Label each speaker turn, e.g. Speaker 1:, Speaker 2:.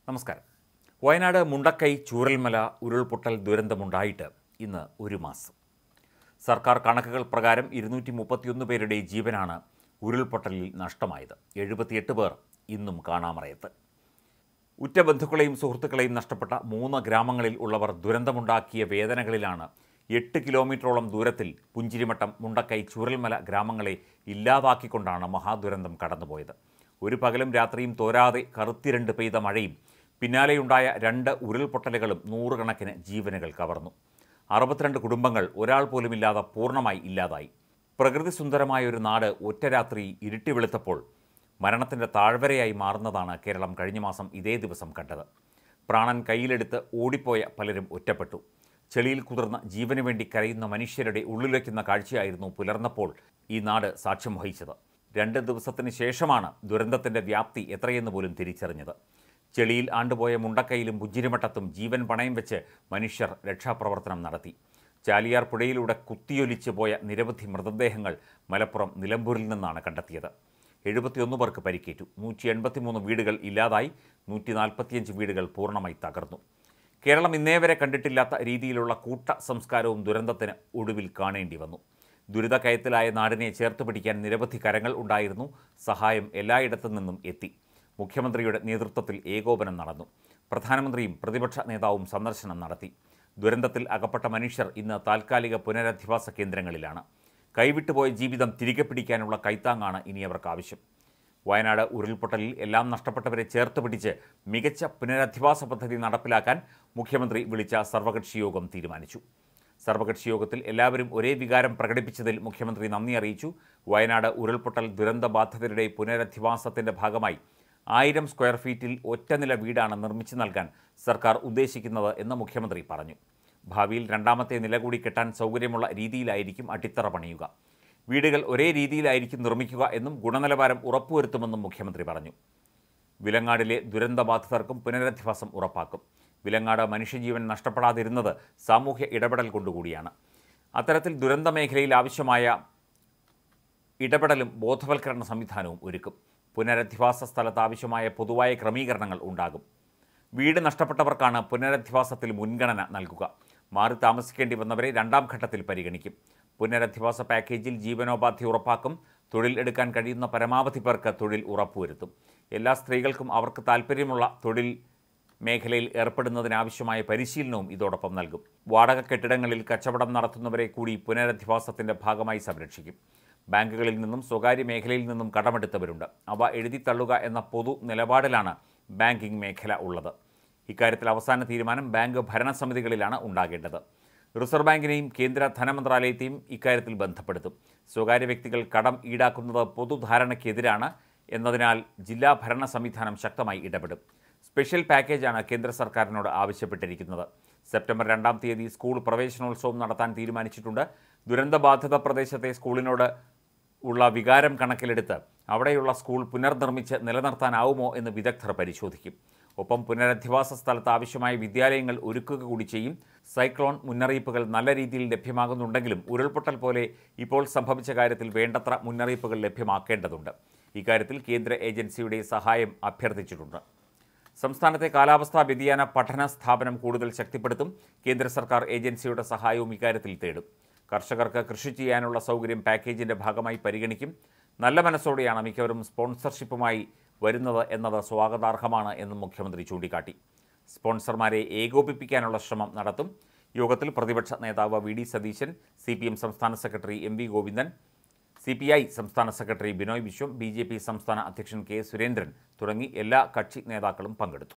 Speaker 1: നമസ്കാരം. വയനാട് മുണ്ടക്കൈ ചൂരൽമല ഉരുൾപൊട്ടൽ ദുരന്തമുണ്ടായിട്ട് ഇന്ന് ഒരു മാസം. സർക്കാർ കണക്കുകൾ പ്രകാരം 231 പേരുടെ ജീവനാണ് ഉരുൾപൊട്ടലിൽ നഷ്ടമായത്. 78 പേർ ഇന്നും കാണാമറയത്ത്. ഉറ്റ ബന്ധുക്കളെയും സുഹൃത്തുക്കളെയും നഷ്ടപ്പെട്ട 3 ഗ്രാമങ്ങളിൽ ഉള്ളവർ ദുരന്തമുണ്ടാക്കിയ വേദനകളിലാണ്. 8 കിലോമീറ്ററോളം ദൂരത്തിൽ പുഞ്ചിരിമട്ടം, മുണ്ടക്കൈ, ചൂരൽമല ഗ്രാമങ്ങളെ ഇല്ലാതാക്കിക്കൊണ്ടാണ് മഹാദുരന്തം കടന്നുപോയത്. ഒരു പകലും രാത്രിയും തോരാതെ കറുത്തിരണ്ട് പെയ്ത മഴയും പിന്നാലെയുണ്ടായ 2 ഉരുൾപൊട്ടലുകളും നൂറുകണക്കിന് ജീവനുകൾ കവർന്നു. 62 കുടുംബങ്ങൾ ഒരാൾ പോലുമില്ലാതെ പൂർണ്ണമായി ഇല്ലാതായി. പ്രകൃതി സുന്ദരമായ ഒരു നാട് ഒറ്റ രാത്രി ഇരുട്ടി വെളുത്തപ്പോൾ മരണത്തിൻ്റെ താഴ്വരയായി മാറുന്നതാണ് കേരളം കഴിഞ്ഞ മാസം ഇതേ ദിവസം കണ്ടത്. പ്രാണൻ കയ്യിലെടുത്ത് ഓടിപ്പോയ പലരും ഒറ്റപ്പെട്ടു. ചെളിയിൽ കുതിർന്ന ജീവന് വേണ്ടി കരയുന്ന മനുഷ്യരുടെ ഉള്ളിലേക്കുന്ന കാഴ്ചയായിരുന്നു പുലർന്നപ്പോൾ ഈ നാട് സാക്ഷ്യം വഹിച്ചത്. 2 ദിവസത്തിന് ശേഷമാണ് ദുരന്തത്തിൻ്റെ വ്യാപ്തി എത്രയെന്ന് പോലും തിരിച്ചറിഞ്ഞത്. ചെളിയിൽ ആണ്ടുപോയ മുണ്ടക്കൈയിലും പുഞ്ചിരിമട്ടത്തും ജീവൻ പണയം വെച്ച് മനുഷ്യർ രക്ഷാപ്രവർത്തനം നടത്തി. ചാലിയാർ പുഴയിലൂടെ കുത്തിയൊലിച്ച് പോയ നിരവധി മൃതദേഹങ്ങൾ മലപ്പുറം നിലമ്പൂരിൽ നിന്നാണ് കണ്ടെത്തിയത്. 71 പേർക്ക് പരിക്കേറ്റു. 183 വീടുകൾ ഇല്ലാതായി. 145 വീടുകൾ പൂർണ്ണമായി തകർന്നു. കേരളം ഇന്നേവരെ കണ്ടിട്ടില്ലാത്ത രീതിയിലുള്ള കൂട്ട സംസ്കാരവും ദുരന്തത്തിന് ഒടുവിൽ കാണേണ്ടി വന്നു. ദുരിതക്കയത്തിലായ നാടിനെ ചേർത്ത് പിടിക്കാൻ നിരവധി കരങ്ങൾ ഉണ്ടായിരുന്നു. സഹായം എല്ലായിടത്തു നിന്നും എത്തി. മുഖ്യമന്ത്രിയുടെ നേതൃത്വത്തിൽ ഏകോപനം നടന്നു. പ്രധാനമന്ത്രിയും പ്രതിപക്ഷ നേതാവും സന്ദർശനം നടത്തി. ദുരന്തത്തിൽ അകപ്പെട്ട മനുഷ്യർ ഇന്ന് താൽക്കാലിക പുനരധിവാസ കേന്ദ്രങ്ങളിലാണ്. കൈവിട്ടുപോയ ജീവിതം തിരികെ പിടിക്കാനുള്ള കൈത്താങ്ങാണ് ഇനി അവർക്ക് ആവശ്യം. വയനാട് ഉരുൾപൊട്ടലിൽ എല്ലാം നഷ്ടപ്പെട്ടവരെ ചേർത്ത് പിടിച്ച് മികച്ച പുനരധിവാസ പദ്ധതി നടപ്പിലാക്കാൻ മുഖ്യമന്ത്രി വിളിച്ച സർവകക്ഷി യോഗം തീരുമാനിച്ചു. സർവകക്ഷി യോഗത്തിൽ എല്ലാവരും ഒരേ വികാരം പ്രകടിപ്പിച്ചതിൽ മുഖ്യമന്ത്രി നന്ദി അറിയിച്ചു. വയനാട് ഉരുൾപൊട്ടൽ ദുരന്തബാധിതരുടെ പുനരധിവാസത്തിൻ്റെ ഭാഗമായി 1000 സ്ക്വയർ ഫീറ്റിൽ ഒറ്റനില വീടാണ് നിർമ്മിച്ചു നൽകാൻ സർക്കാർ ഉദ്ദേശിക്കുന്നത് എന്ന് മുഖ്യമന്ത്രി പറഞ്ഞു. ഭാവിയിൽ 2ാമത്തെ നില കൂടി കെട്ടാൻ സൗകര്യമുള്ള രീതിയിലായിരിക്കും അടിത്തറ പണിയുക. വീടുകൾ ഒരേ രീതിയിലായിരിക്കും നിർമ്മിക്കുക എന്നും ഗുണനിലവാരം ഉറപ്പുവരുത്തുമെന്നും മുഖ്യമന്ത്രി പറഞ്ഞു. വിലങ്ങാടിലെ ദുരന്തബാധിതർക്കും പുനരധിവാസം ഉറപ്പാക്കും. വിലങ്ങാട് മനുഷ്യജീവൻ നഷ്ടപ്പെടാതിരുന്നത് സാമൂഹ്യ ഇടപെടൽ കൊണ്ടുകൂടിയാണ്. അത്തരത്തിൽ ദുരന്ത മേഖലയിൽ ആവശ്യമായ ഇടപെടലും ബോധവൽക്കരണ സംവിധാനവും ഒരുക്കും. പുനരധിവാസ സ്ഥലത്ത് ആവശ്യമായ പൊതുവായ ക്രമീകരണങ്ങൾ ഉണ്ടാകും. വീട് നഷ്ടപ്പെട്ടവർക്കാണ് പുനരധിവാസത്തിൽ മുൻഗണന നൽകുക. മാറി താമസിക്കേണ്ടി വന്നവരെ 2ാം ഘട്ടത്തിൽ പരിഗണിക്കും. പുനരധിവാസ പാക്കേജിൽ ജീവനോപാധി ഉറപ്പാക്കും. തൊഴിൽ എടുക്കാൻ കഴിയുന്ന പരമാവധി പേർക്ക് തൊഴിൽ ഉറപ്പുവരുത്തും. എല്ലാ സ്ത്രീകൾക്കും അവർക്ക് താൽപ്പര്യമുള്ള തൊഴിൽ മേഖലയിൽ ഏർപ്പെടുന്നതിനാവശ്യമായ പരിശീലനവും ഇതോടൊപ്പം നൽകും. വാടക കെട്ടിടങ്ങളിൽ കച്ചവടം നടത്തുന്നവരെ കൂടി പുനരധിവാസത്തിൻ്റെ ഭാഗമായി സംരക്ഷിക്കും. ബാങ്കുകളിൽ നിന്നും സ്വകാര്യ മേഖലയിൽ നിന്നും കടമെടുത്തവരുണ്ട്. അവ എഴുതിത്തള്ളുക എന്ന പൊതു നിലപാടിലാണ് ബാങ്കിംഗ് മേഖല ഉള്ളത്. ഇക്കാര്യത്തിൽ അവസാന തീരുമാനം ബാങ്ക് ഭരണസമിതികളിലാണ് ഉണ്ടാകേണ്ടത്. റിസർവ് ബാങ്കിനെയും കേന്ദ്ര ധനമന്ത്രാലയത്തെയും ഇക്കാര്യത്തിൽ ബന്ധപ്പെടുത്തും. സ്വകാര്യ വ്യക്തികൾ കടം ഈടാക്കുന്നത് പൊതുധാരണയ്ക്കെതിരാണ് എന്നതിനാൽ ജില്ലാ ഭരണ സംവിധാനം ശക്തമായി ഇടപെടും. സ്പെഷ്യൽ പാക്കേജാണ് കേന്ദ്ര സർക്കാരിനോട് ആവശ്യപ്പെട്ടിരിക്കുന്നത്. സെപ്റ്റംബർ 2-ാം തീയതി സ്കൂൾ പ്രവേശനോത്സവം നടത്താൻ തീരുമാനിച്ചിട്ടുണ്ട്. ദുരന്തബാധിത പ്രദേശത്തെ സ്കൂളിനോട് ഉള്ള വികാരം കണക്കിലെടുത്ത് അവിടെയുള്ള സ്കൂൾ പുനർനിർമ്മിച്ച് നിലനിർത്താനാവുമോ എന്ന് വിദഗ്ധർ പരിശോധിക്കും. ഒപ്പം പുനരധിവാസ സ്ഥലത്ത് ആവശ്യമായ വിദ്യാലയങ്ങൾ ഒരുക്കുക കൂടി ചെയ്യും. സൈക്ലോൺ മുന്നറിയിപ്പുകൾ നല്ല രീതിയിൽ ലഭ്യമാകുന്നുണ്ടെങ്കിലും ഉരുൾപൊട്ടൽ പോലെ ഇപ്പോൾ സംഭവിച്ച കാര്യത്തിൽ വേണ്ടത്ര മുന്നറിയിപ്പുകൾ ലഭ്യമാക്കേണ്ടതുണ്ട്. ഇക്കാര്യത്തിൽ കേന്ദ്ര ഏജൻസിയുടെ സഹായം അഭ്യർത്ഥിച്ചിട്ടുണ്ട്. സംസ്ഥാനത്തെ കാലാവസ്ഥാ വ്യതിയാന പഠന സ്ഥാപനം കൂടുതൽ ശക്തിപ്പെടുത്തും. കേന്ദ്ര സർക്കാർ ഏജൻസിയുടെ സഹായവും ഇക്കാര്യത്തിൽ തേടും. കർഷകർക്ക് കൃഷി ചെയ്യാനുള്ള സൗകര്യം പാക്കേജിൻ്റെ ഭാഗമായി പരിഗണിക്കും. നല്ല മനസ്സോടെയാണ് മിക്കവരും സ്പോൺസർഷിപ്പുമായി വരുന്നത് എന്നത് സ്വാഗതാർഹമാണ് എന്നും മുഖ്യമന്ത്രി ചൂണ്ടിക്കാട്ടി. സ്പോൺസർമാരെ ഏകോപിപ്പിക്കാനുള്ള ശ്രമം നടത്തും. യോഗത്തിൽ പ്രതിപക്ഷ നേതാവ് വി.ഡി. സതീശൻ, CPM സംസ്ഥാന സെക്രട്ടറി MV ഗോവിന്ദൻ, CPI സംസ്ഥാന സെക്രട്ടറി ബിനോയ് വിശ്വം, BJP സംസ്ഥാന അധ്യക്ഷൻ K. സുരേന്ദ്രൻ തുടങ്ങി എല്ലാ കക്ഷി നേതാക്കളും പങ്കെടുത്തു.